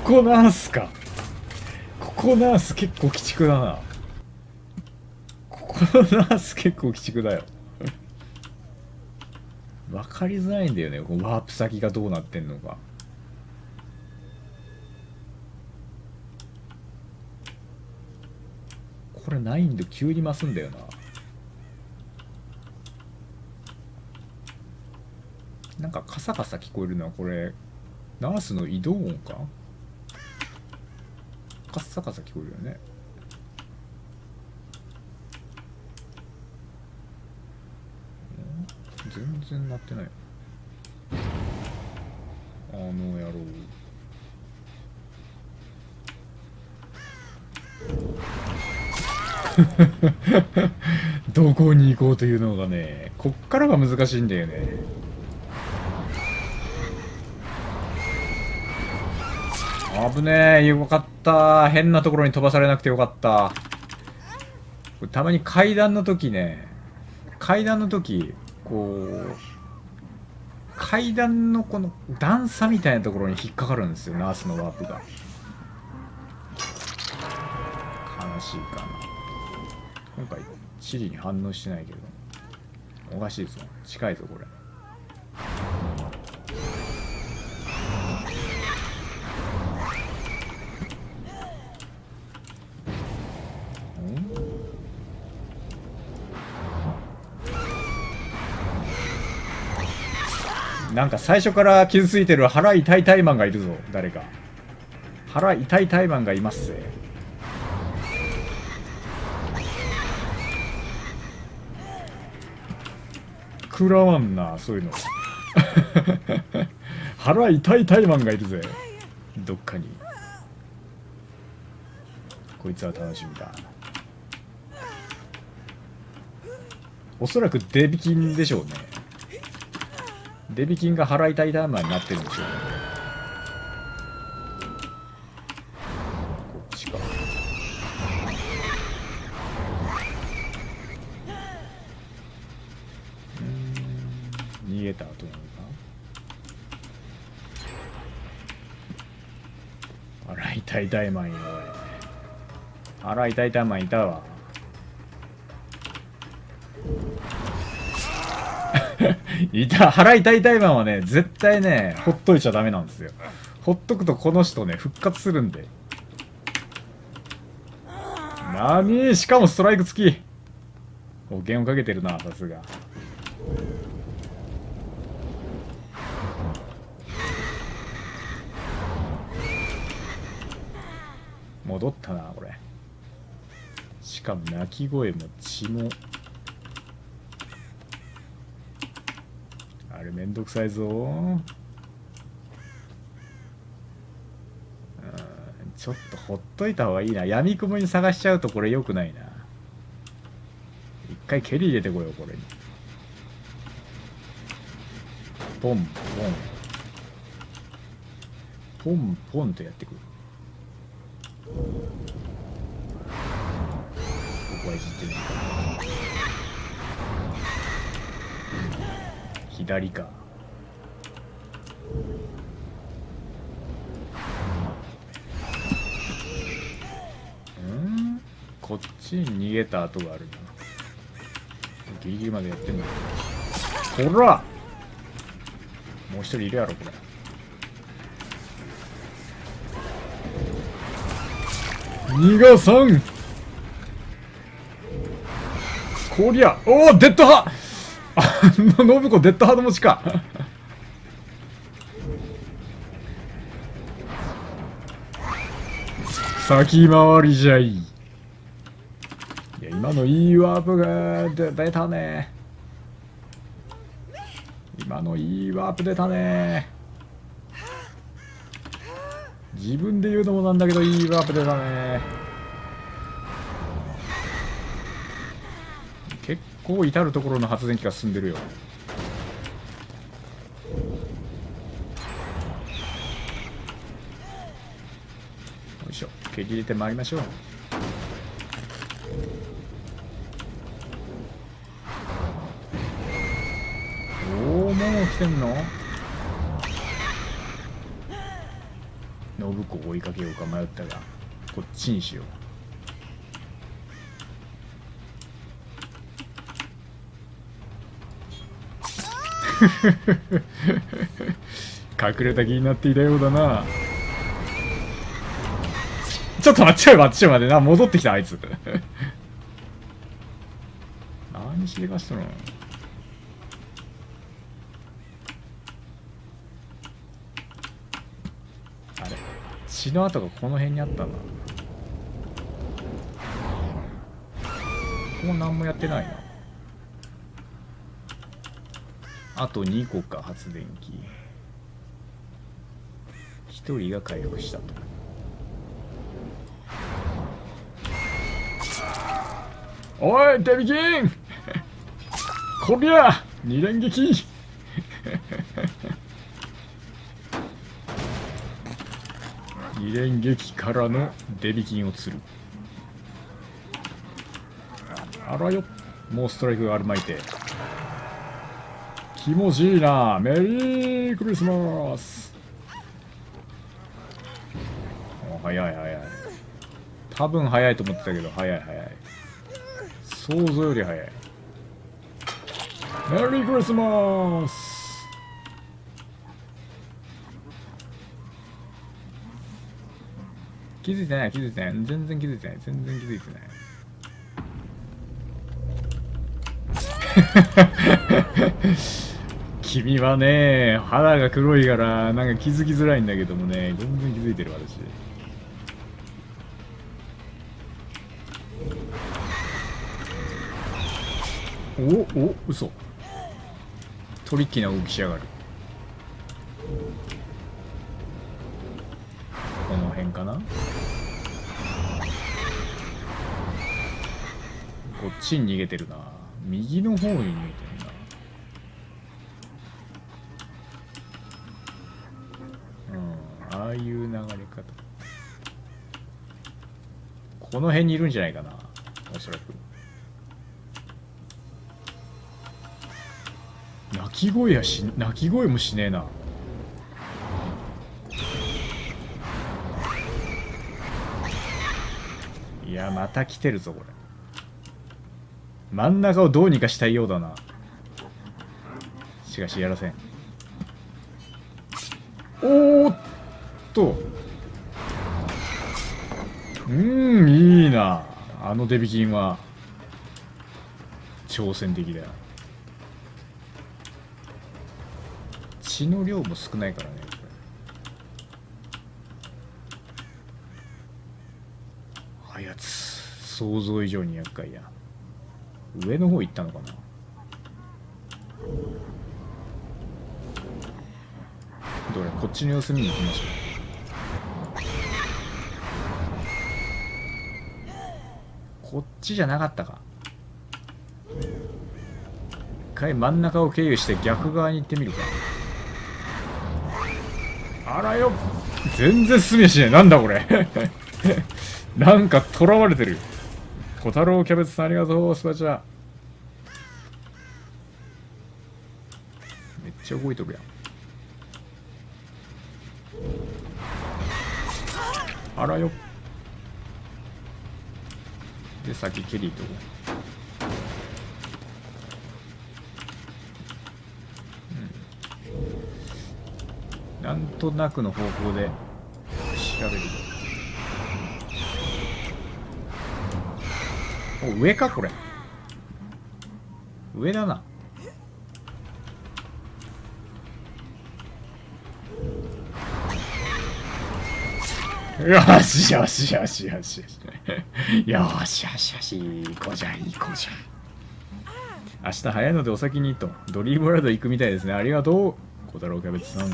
こなんすか。ここなんす結構鬼畜だな。ここなんす結構鬼畜だよ。分かりづらいんだよね、このワープ先がどうなってんのか。これないんで急に増すんだよな。なんかカサカサ聞こえるのはこれナースの移動音か。カッサカサ聞こえるよね。全然鳴ってない。あの野郎。どこに行こうというのがね、こっからが難しいんだよね。危ねえ、よかった。変なところに飛ばされなくてよかった。たまに階段の時ね、こう、階段のこの段差みたいなところに引っかかるんですよ、ナースのワープが。悲しいかな。今回、指示に反応してないけど。おかしいぞ。近いぞ、これ。なんか最初から傷ついてる腹痛いタイマンがいるぞ。誰か腹痛いタイマンがいますぜ。食らわんな、そういうの。腹痛いタイマンがいるぜ、どっかに。こいつは楽しみだ。おそらくデビキンでしょうね。デビキンが腹痛いタイマーになってるんでしょうね。こっちか。逃げた後なのか。腹痛いタイマーに、おい。腹痛いタイマーいたわ。腹痛いタイマンはね、絶対ね、ほっといちゃダメなんですよ。ほっとくとこの人ね、復活するんで。なに、しかもストライク付き。保険をかけてるな、さすが。戻ったな、これ。しかも鳴き声も血も。あれめんどくさいぞ。ちょっとほっといた方がいいな。闇雲に探しちゃうとこれ良くないな。一回蹴り入れてこよう、これに。ポンポンポンポンとやってくる。ここはいじってみるか。左か。こっちに逃げた跡があるな。ギリギリまでやってんだけど。ほら、もう一人いるやろこれ。逃がさん。こりゃ、おお、デッドハ。信子デッドハード持ちか。先回りじゃい。いや、今のいいワープが出たね。今のいいワープ出たね。自分で言うのもなんだけど、いいワープ出たね。結構至る所の発電機が進んでるよ。よいしょ、蹴り入れてまいりましょう。おお、もう来てんの。 信子を追いかけようか迷ったがこっちにしよう。隠れた気になっていたようだな。ちょっと待って待ってな、戻ってきたあいつ。何しでかしたの。あれ血の跡がこの辺にあったんだ。ここ何もやってないな。あと2個か発電機。1人が回復したと。おいデビキンこりゃ二連撃二連撃からのデビキンを釣る。あらよ、もうストライクがあるまいて気持ちいいな。メリークリスマス。早い早い。多分早いと思ってたけど早い早い。想像より早い。メリークリスマス。気づいてない気づいてない。全然気づいてない。全然気づいてない。君はね、肌が黒いからなんか気づきづらいんだけどもね、全然気づいてる私。お、嘘。トリッキーな動きしやがる。この辺かな。こっちに逃げてるな。右の方に逃げてるな。ああいう流れ方。この辺にいるんじゃないかな、おそらく。鳴き声もしねえな。いやまた来てるぞこれ。真ん中をどうにかしたいようだな。しかしやらせん。おーっと、いいな。あのデビキンは挑戦的だよ。血の量も少ないからねこれ。あやつ想像以上に厄介や。上の方行ったのかな。どれこっちの様子見に行きましょう。こっちじゃなかったか。一回真ん中を経由して逆側に行ってみるか。あらよ、全然進みやしねえ。なんだこれ。なんか囚われてる。小太郎キャベツさんありがとう。スパチャめっちゃ動いとるやん。あらよ。で先ケリーとなんとなくの方向で調べる。お、上かこれ。上だな。よしよしよしよしよしよしよしよし、行こうじゃ行こうじゃ。明日早いのでお先にと。ドリームワールド行くみたいですね。ありがとう小太郎キャベツさん。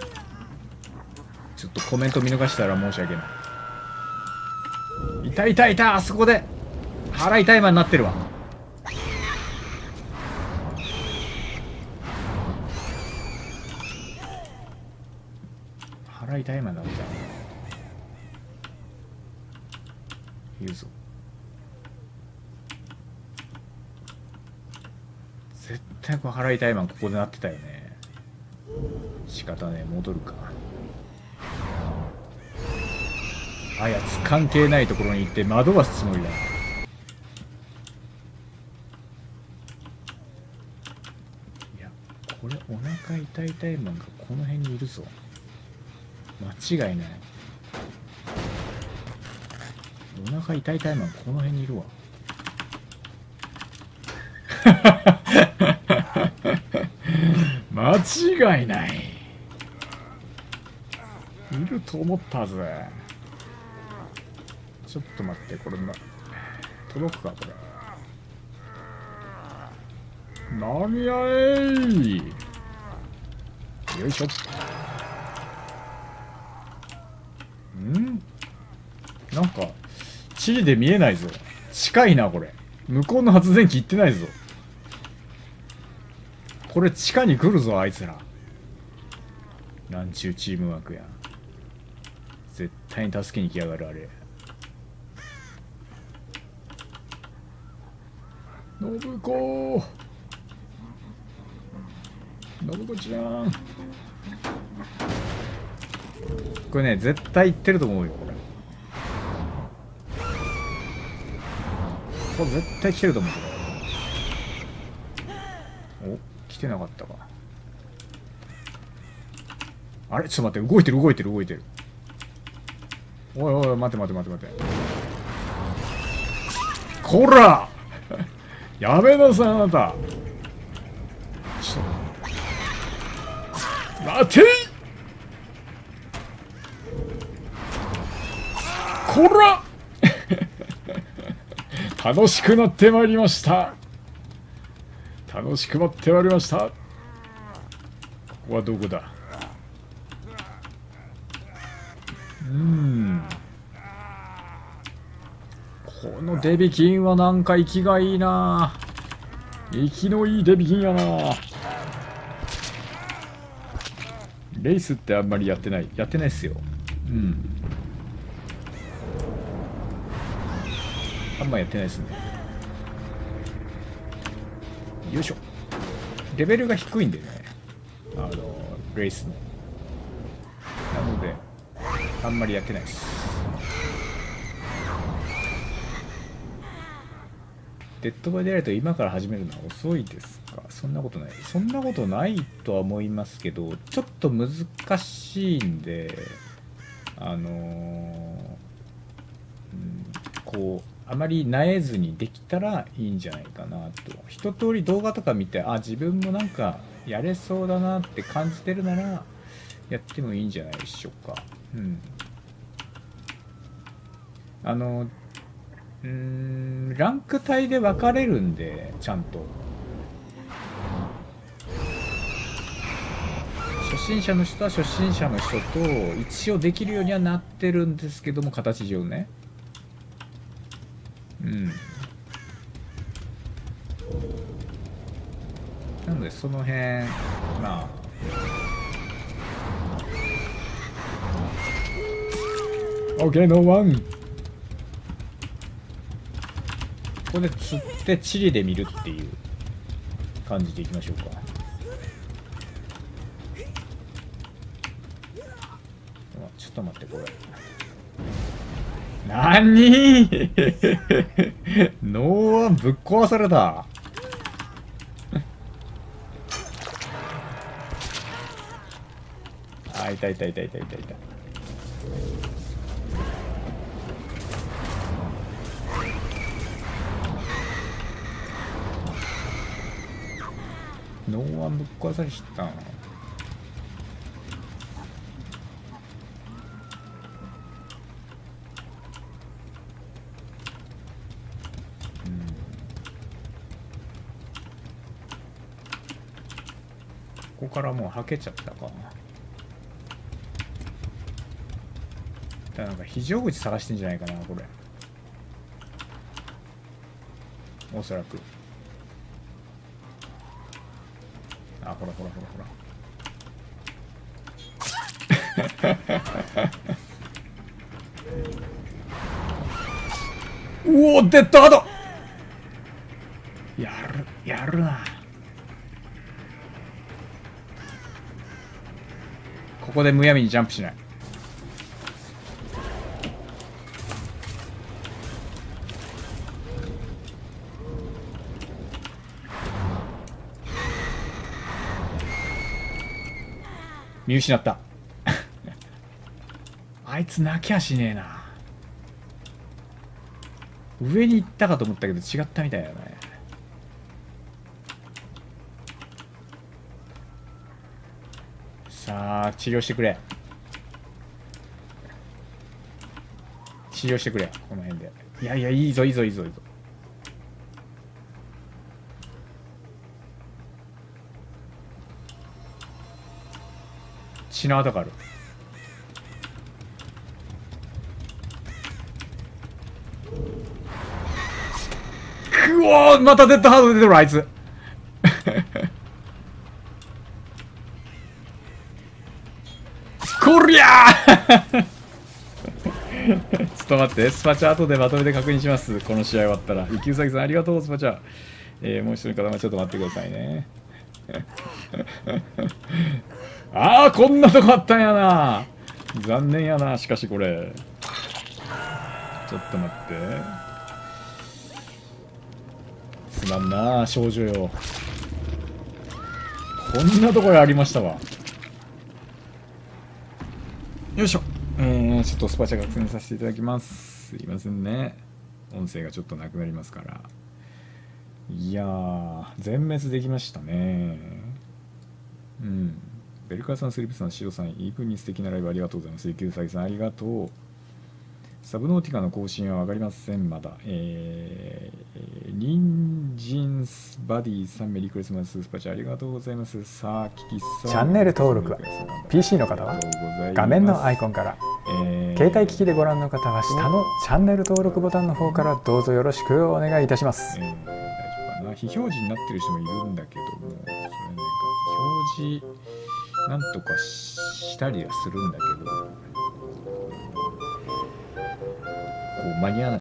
ちょっとコメント見逃したら申し訳ない。いたいたいた、あそこで腹痛いまになってるわ。腹痛いまになった。言うぞ。絶対こう腹痛いまんここでなってたよね。仕方ねえ、戻るか。 あやつ関係ないところに行って惑わすつもりだ。いや、これお腹痛いタイマンがこの辺にいるぞ。間違いない。お腹痛いタイマンこの辺にいるわ。間違いない。いると思ったぜ。ちょっと待って、これ届くかこれ。何やい。よいしょ。なんか地理で見えないぞ。近いなこれ。向こうの発電機行ってないぞ。これ地下に来るぞあいつら。なんちゅうチームワークや。絶対に助けに来やがるあれ。信子ちゃん。これね絶対行ってると思うよこれ絶対来てると思う。お、来てなかったか。あれちょっと待って、動いてる。おいおい待て。こらやめなさいあなた。ちょっと待てい。こら楽しくなってまいりました。ここはどこだ。このデビキンはなんか息がいいな。息のいいデビキンやな。レースってあんまりやってないっすよ。あんまやってないですね。よいしょ。レベルが低いんでね、レースの。なのであんまりやってないです。デッドバイデイライト今から始めるのは遅いですか。そんなことないとは思いますけど、ちょっと難しいんで、こうあまり慣れずにできたらいいんじゃないかなと。一通り動画とか見て、自分もなんかやれそうだなって感じてるならやってもいいんじゃないでしょうか。ランク帯で分かれるんで、ちゃんと初心者の人は初心者の人と一応できるようにはなってるんですけども、形上ね。なのでその辺OK ノーワン。ここで釣ってチリで見るっていう感じでいきましょうか。ちょっと待って、これ何ノーワンぶっ壊された。いた。ノーワンぶっ壊されちゃった。ここからもうはけちゃったか。なんか非常口探してんじゃないかなこれ。おそらく。ほらうお、デッドハード。やるな。ここでむやみにジャンプしない。 見失ったあいつ泣きゃしねえな。上に行ったかと思ったけど違ったみたいだね。さあ治療してくれ、治療してくれ、この辺で。いやいや、いいぞいいぞいいぞいいぞ。血の跡がある。くおー、またデッドハード出てるあいつこりゃーちょっと待って、スパチャ後でまとめて確認します。この試合終わったら。雪うさぎさんありがとう、スパチャ。もう一人の方もちょっと待ってくださいね。ああ、こんなとこあったんやな。残念やな、しかしこれ。ちょっと待って。すまんな、少女よ。こんなところありましたわ。よいしょ。ちょっとスパチャ確認させていただきます。すいませんね。音声がちょっとなくなりますから。いやー、全滅できましたね。うん。ベルカーさん、スリップさん、シオさん、イーブンに素敵なライブありがとうございます。ゆきうさぎさん、ありがとう。サブノーティカの更新は分かりません、まだ。リンジンスバディさん、メリークリスマススパチャありがとうございます。さあ、キキさん。 チャンネル登録は PC の方は画面のアイコンから、携帯機器でご覧の方は下のチャンネル登録ボタンの方からどうぞよろしくお願いいたします。 大丈夫かな。非表示になってる人もいるんだけども、それなんか表示なんとかしたりはするんだけど、こう間に合わない。